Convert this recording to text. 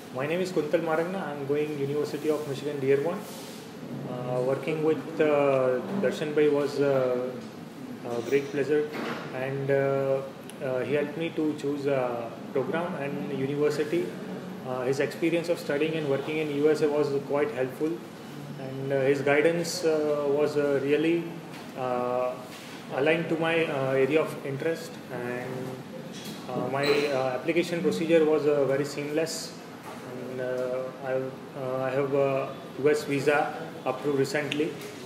My name is Kuntal. I'm going University of Michigan Dearborn. Working with Darshan Bhai was a great pleasure, and he helped me to choose a program and university. His experience of studying and working in USA was quite helpful, and his guidance was really aligned to my area of interest, and my application procedure was very seamless. And I have a US visa approved recently,